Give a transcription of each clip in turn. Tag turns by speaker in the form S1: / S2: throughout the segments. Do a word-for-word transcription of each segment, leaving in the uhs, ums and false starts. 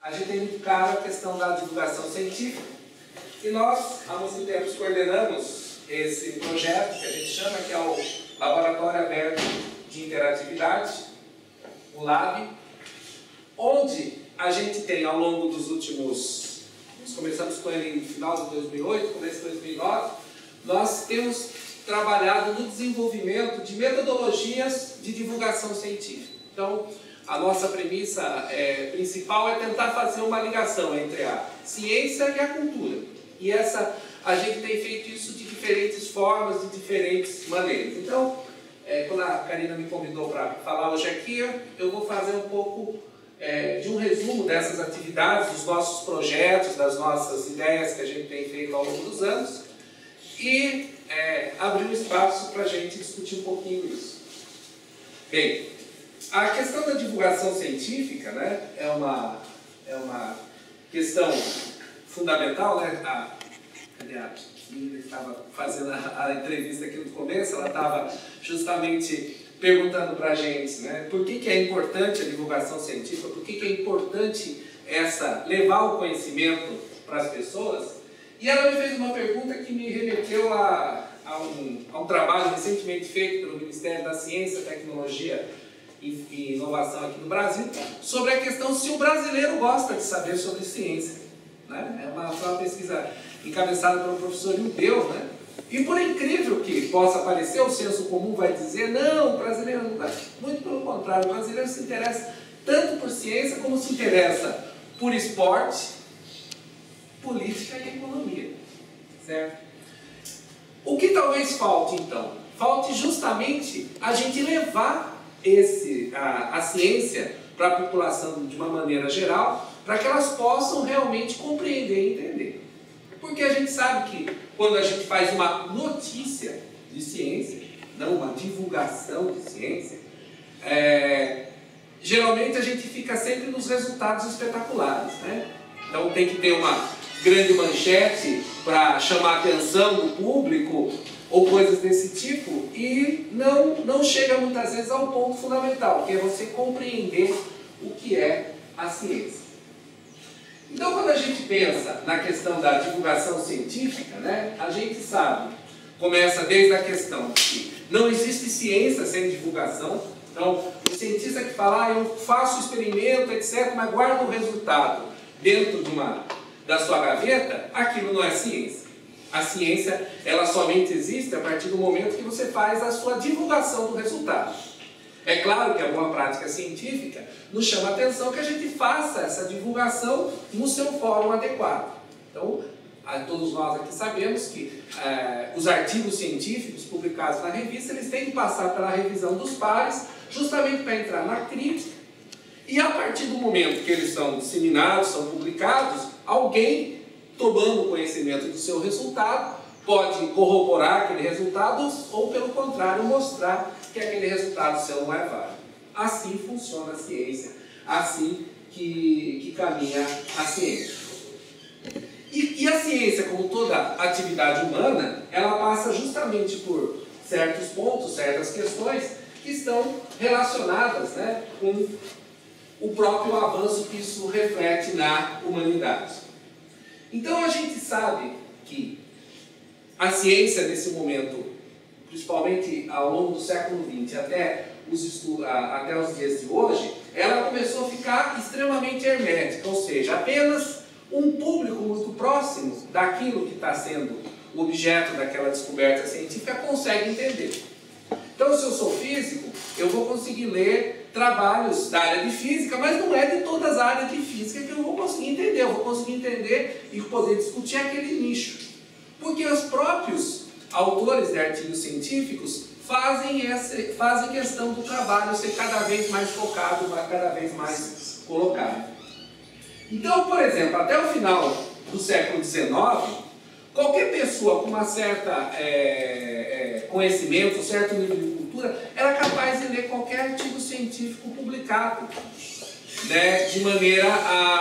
S1: A gente tem muito claro a questão da divulgação científica e nós, há muito tempo, coordenamos esse projeto que a gente chama, que é o Laboratório Aberto de Interatividade, o LAB, onde a gente tem, ao longo dos últimos... Nós começamos com ele no final de dois mil e oito, começo de dois mil e nove, nós temos trabalhado no desenvolvimento de metodologias de divulgação científica. Então, a nossa premissa é, principal é tentar fazer uma ligação entre a ciência e a cultura. E essa, a gente tem feito isso de diferentes formas, de diferentes maneiras. Então, é, quando a Karina me convidou para falar hoje aqui, eu vou fazer um pouco é, de um resumo dessas atividades, dos nossos projetos, das nossas ideias que a gente tem feito ao longo dos anos e é, abrir um espaço para a gente discutir um pouquinho isso. Bem, a questão da divulgação científica, né, é, uma, é uma questão fundamental, né? A, cadê a menina que estava fazendo a, a entrevista aqui no começo, ela estava justamente perguntando para a gente, né, por que, que é importante a divulgação científica, por que, que é importante essa, levar o conhecimento para as pessoas. E ela me fez uma pergunta que me remeteu a, a, um, a um trabalho recentemente feito pelo Ministério da Ciência, Tecnologia e Inovação aqui no Brasil, sobre a questão se o brasileiro gosta de saber sobre ciência. Né? É uma, uma pesquisa encabeçada pelo professor Ildeu, né? E por incrível que possa parecer, o senso comum vai dizer, não, o brasileiro não gosta. Muito pelo contrário, o brasileiro se interessa tanto por ciência como se interessa por esporte, política e economia. Certo? O que talvez falte, então? Falte justamente a gente levar esse, a, a ciência para a população de uma maneira geral, para que elas possam realmente compreender e entender. Porque a gente sabe que quando a gente faz uma notícia de ciência, não uma divulgação de ciência, é, geralmente a gente fica sempre nos resultados espetaculares. Né? Então tem que ter uma grande manchete para chamar a atenção do público, ou coisas desse tipo, e não, não chega muitas vezes ao ponto fundamental, que é você compreender o que é a ciência. Então, quando a gente pensa na questão da divulgação científica, né, a gente sabe, começa desde a questão que não existe ciência sem divulgação. Então, o cientista que fala, ah, eu faço experimento, etcétera, mas guarda o resultado dentro de uma, da sua gaveta, aquilo não é ciência. A ciência, ela somente existe a partir do momento que você faz a sua divulgação do resultado. É claro que a boa prática científica nos chama a atenção que a gente faça essa divulgação no seu fórum adequado. Então, todos nós aqui sabemos que eh, os artigos científicos publicados na revista, eles têm que passar pela revisão dos pares, justamente para entrar na crítica. E a partir do momento que eles são disseminados, são publicados, alguém, tomando conhecimento do seu resultado, pode corroborar aquele resultado ou, pelo contrário, mostrar que aquele resultado seu não é válido. Assim funciona a ciência, assim que, que caminha a ciência. E, e a ciência, como toda atividade humana, ela passa justamente por certos pontos, certas questões que estão relacionadas, né, com o próprio avanço que isso reflete na humanidade. Então a gente sabe que a ciência nesse momento, principalmente ao longo do século vinte até os, estudos, até os dias de hoje, ela começou a ficar extremamente hermética, ou seja, apenas um público muito próximo daquilo que está sendo o objeto daquela descoberta científica consegue entender. Então, se eu sou físico, eu vou conseguir ler trabalhos da área de física, mas não é de todas as áreas de física que eu vou conseguir entender. Eu vou conseguir entender e poder discutir aquele nicho. Porque os próprios autores de artigos científicos fazem, essa, fazem questão do trabalho ser cada vez mais focado, cada vez mais colocado. Então, por exemplo, até o final do século dezenove, qualquer pessoa com uma certa é, é, conhecimento, um certo nível de cultura, era capaz de ler qualquer artigo científico publicado, né, de maneira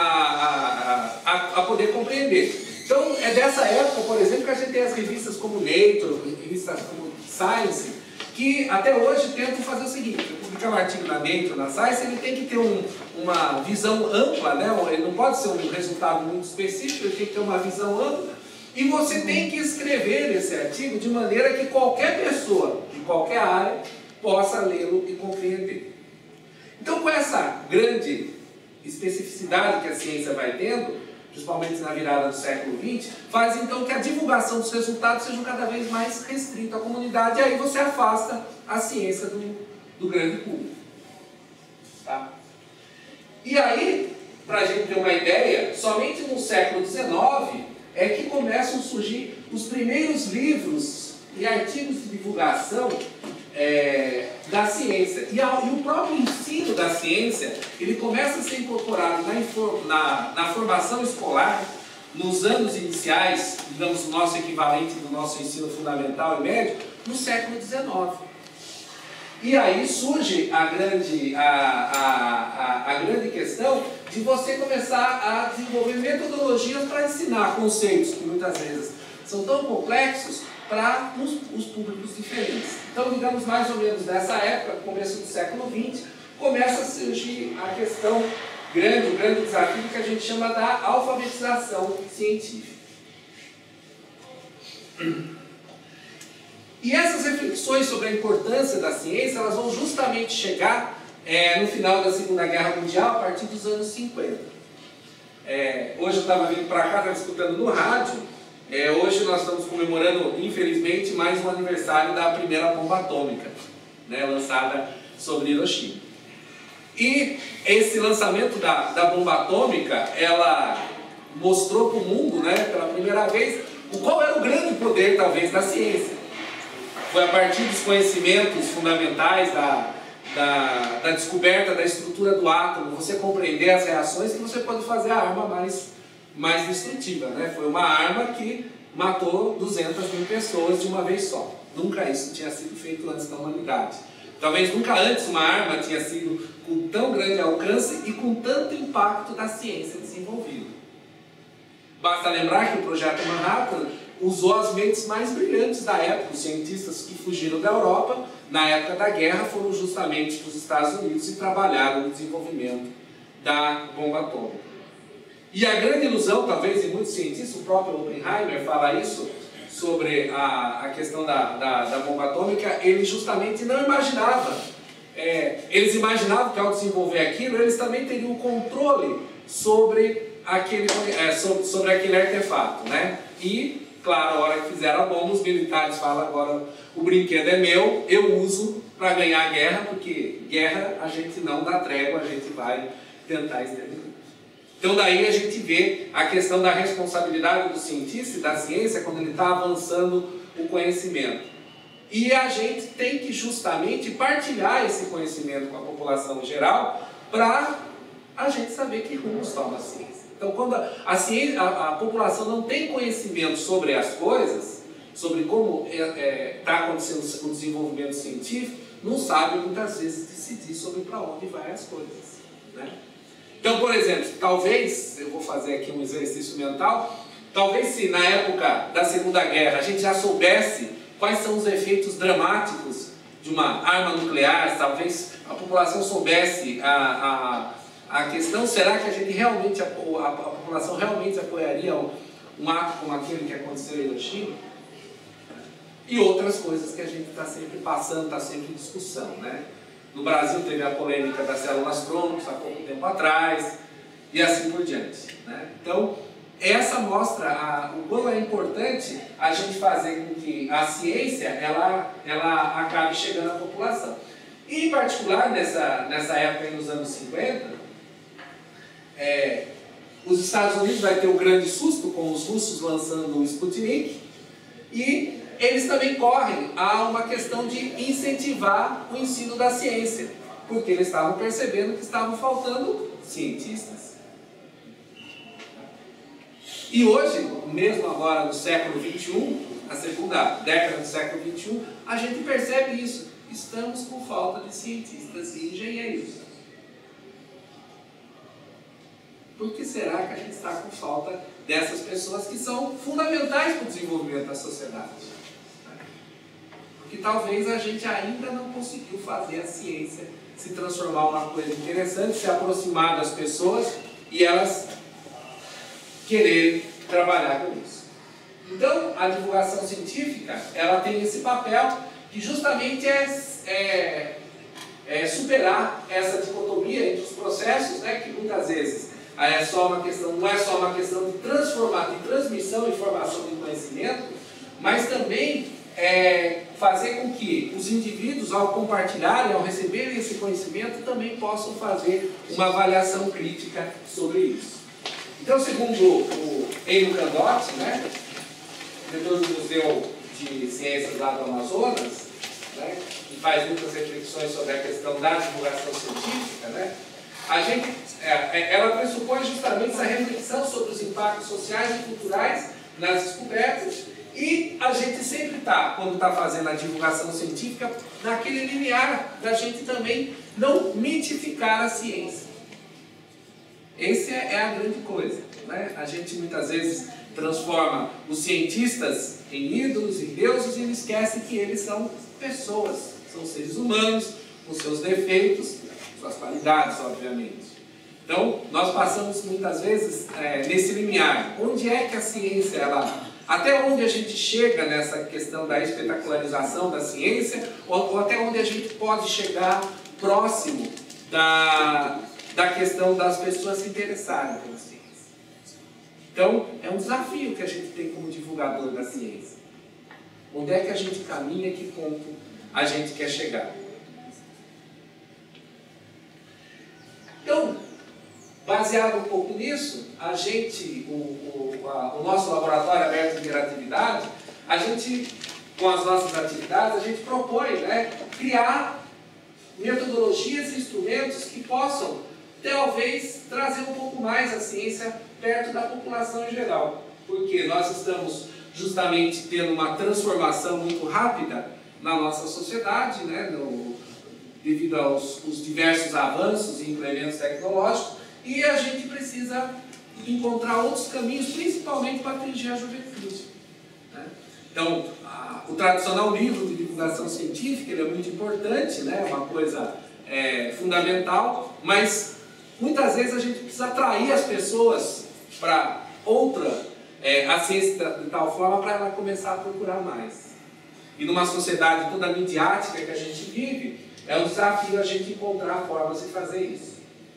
S1: a, a, a, a poder compreender. Então, é dessa época, por exemplo, que a gente tem as revistas como Nature, revistas como Science, que até hoje tentam fazer o seguinte: publicar um artigo na Nature, na Science, ele tem que ter um, uma visão ampla, né? Ele não pode ser um resultado muito específico, ele tem que ter uma visão ampla, e você tem que escrever esse artigo de maneira que qualquer pessoa, de qualquer área, possa lê-lo e compreender. Então, com essa grande especificidade que a ciência vai tendo, principalmente na virada do século vinte, faz então que a divulgação dos resultados seja cada vez mais restrita à comunidade, e aí você afasta a ciência do, do grande público. Tá? E aí, para a gente ter uma ideia, somente no século dezenove é que começam a surgir os primeiros livros e artigos de divulgação é, da ciência. E, a, e o próprio ensino da ciência, ele começa a ser incorporado na, na, na formação escolar, nos anos iniciais, digamos, o nosso equivalente do nosso ensino fundamental e médio, no século dezenove. E aí surge a grande, a, a, a, a grande questão de você começar a desenvolver metodologias para ensinar conceitos que muitas vezes são tão complexos para os, os públicos diferentes. Então, digamos, mais ou menos nessa época, começo do século vinte, começa a surgir a questão grande, o grande desafio que a gente chama da alfabetização científica. E essas reflexões sobre a importância da ciência, elas vão justamente chegar é, no final da Segunda Guerra Mundial, a partir dos anos cinquenta. É, hoje eu estava vindo para cá, estava escutando no rádio. É, hoje nós estamos comemorando, infelizmente, mais um aniversário da primeira bomba atômica, né, lançada sobre Hiroshima. E esse lançamento da, da bomba atômica, ela mostrou para o mundo, né, pela primeira vez, o qual era o grande poder, talvez, da ciência. Foi a partir dos conhecimentos fundamentais da, da, da descoberta da estrutura do átomo, você compreender as reações, que você pode fazer a arma mais mais destrutiva, né? Foi uma arma que matou duzentas mil pessoas de uma vez só. Nunca isso tinha sido feito antes da humanidade. Talvez nunca antes uma arma tinha sido com tão grande alcance e com tanto impacto da ciência desenvolvida. Basta lembrar que o Projeto Manhattan usou as mentes mais brilhantes da época. Os cientistas que fugiram da Europa, na época da guerra, foram justamente para os Estados Unidos e trabalharam no desenvolvimento da bomba atômica. E a grande ilusão, talvez, em muitos cientistas, o próprio Oppenheimer fala isso, sobre a, a questão da, da, da bomba atômica, ele justamente não imaginava. É, eles imaginavam que ao desenvolver aquilo, eles também teriam controle sobre aquele, é, sobre, sobre aquele artefato, né? E, claro, a hora que fizeram a bomba, os militares falam: agora o brinquedo é meu, eu uso para ganhar a guerra, porque guerra a gente não dá trégua, a gente vai tentar exterminar. Então daí a gente vê a questão da responsabilidade do cientista e da ciência quando ele está avançando o conhecimento. E a gente tem que justamente partilhar esse conhecimento com a população geral para a gente saber que rumos toma a ciência. Então quando a, a, ciência, a, a população não tem conhecimento sobre as coisas, sobre como está é, é, acontecendo o desenvolvimento científico, não sabe muitas vezes decidir sobre para onde vai as coisas, né? Então, por exemplo, talvez, eu vou fazer aqui um exercício mental, talvez se na época da Segunda Guerra a gente já soubesse quais são os efeitos dramáticos de uma arma nuclear, talvez a população soubesse a, a, a questão, será que a gente realmente, a, a, a população realmente apoiaria um, um ato como aquele que aconteceu em Hiroshima? E outras coisas que a gente está sempre passando, está sempre em discussão, né? No Brasil teve a polêmica das células tronco há pouco tempo atrás, e assim por diante, né? Então, essa mostra a, o quão é importante a gente fazer com que a ciência ela, ela acabe chegando à população. E, em particular, nessa, nessa época, nos anos cinquenta, é, os Estados Unidos vai ter um grande susto com os russos lançando o Sputnik, e eles também correm a uma questão de incentivar o ensino da ciência, porque eles estavam percebendo que estavam faltando cientistas. E hoje, mesmo agora no século vinte e um, na segunda década do século vinte e um, a gente percebe isso. Estamos com falta de cientistas e engenheiros. Por que será que a gente está com falta dessas pessoas que são fundamentais para o desenvolvimento da sociedade? porque talvez a gente ainda não conseguiu fazer a ciência se transformar em uma coisa interessante, se aproximar das pessoas e elas quererem trabalhar com isso. Então, a divulgação científica, ela tem esse papel que justamente é, é, é superar essa dicotomia entre os processos, né, que muitas vezes é só uma questão, não é só uma questão de transformar, de transmissão e formação de conhecimento, mas também é, fazer com que os indivíduos, ao compartilharem, ao receberem esse conhecimento, também possam fazer uma avaliação crítica sobre isso. Então, segundo o Eino Candotti, né, diretor do Museu de Ciências lá do Amazonas, né, que faz muitas reflexões sobre a questão da divulgação científica, né, a gente, é, ela pressupõe justamente essa reflexão sobre os impactos sociais e culturais nas descobertas, e a gente sempre está, quando está fazendo a divulgação científica, naquele limiar da gente também não mitificar a ciência. Essa é a grande coisa, né? A gente muitas vezes transforma os cientistas em ídolos, em deuses, e ele esquece que eles são pessoas, são seres humanos, com seus defeitos, suas qualidades, obviamente. Então, nós passamos muitas vezes é, nesse limiar. Onde é que a ciência, ela, até onde a gente chega nessa questão da espetacularização da ciência, ou, ou até onde a gente pode chegar próximo da, da questão das pessoas se interessarem pela ciência. Então, é um desafio que a gente tem como divulgador da ciência. Onde é que a gente caminha, que ponto a gente quer chegar? Então, baseado um pouco nisso, a gente, o, o, a, o nosso laboratório aberto de interatividade, a gente, com as nossas atividades, a gente propõe, né, criar metodologias e instrumentos que possam, talvez, trazer um pouco mais a ciência perto da população em geral. Porque nós estamos justamente tendo uma transformação muito rápida na nossa sociedade, né, no, devido aos os diversos avanços e implementos tecnológicos, e a gente precisa encontrar outros caminhos, principalmente para atingir a juventude, né? Então, a, o tradicional livro de divulgação científica, ele é muito importante, né? É uma coisa é, fundamental, mas muitas vezes a gente precisa atrair as pessoas para outra, é, a ciência de tal forma para ela começar a procurar mais. E numa sociedade toda midiática que a gente vive, é um desafio a gente encontrar formas de fazer isso.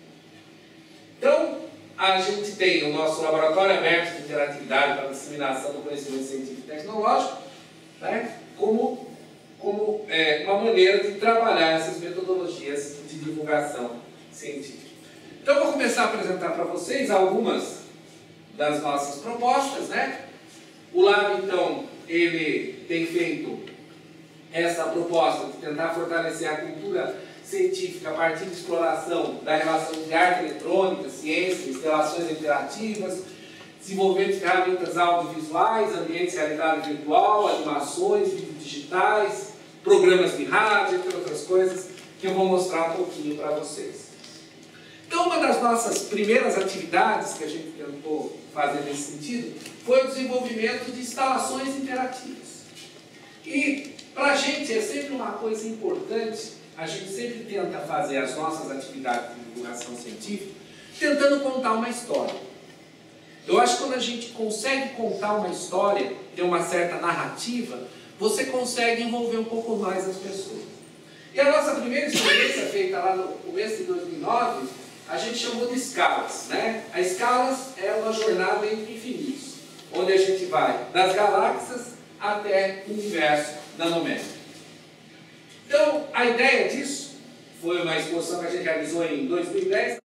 S1: Então, a gente tem o nosso laboratório aberto de interatividade para a disseminação do conhecimento científico e tecnológico, né, como, como é, uma maneira de trabalhar essas metodologias de divulgação científica. Então, eu vou começar a apresentar para vocês algumas das nossas propostas, né? O Lab, então, ele tem feito essa proposta de tentar fortalecer a cultura científica a partir de exploração da relação de arte eletrônica, ciência, instalações interativas, desenvolvimento de ferramentas audiovisuais, ambientes de realidade virtual, animações, vídeos digitais, programas de rádio, entre outras coisas que eu vou mostrar um pouquinho para vocês. Então, uma das nossas primeiras atividades que a gente tentou fazer nesse sentido foi o desenvolvimento de instalações interativas. E para a gente é sempre uma coisa importante, a gente sempre tenta fazer as nossas atividades de divulgação científica tentando contar uma história. Eu acho que quando a gente consegue contar uma história, ter uma certa narrativa, você consegue envolver um pouco mais as pessoas. E a nossa primeira experiência, feita lá no começo de dois mil e nove, a gente chamou de Escalas, né? A Escalas é uma jornada entre infinitos, onde a gente vai das galáxias até o universo nanométrico. Então, a ideia disso foi uma exposição que a gente realizou em dois mil e dez.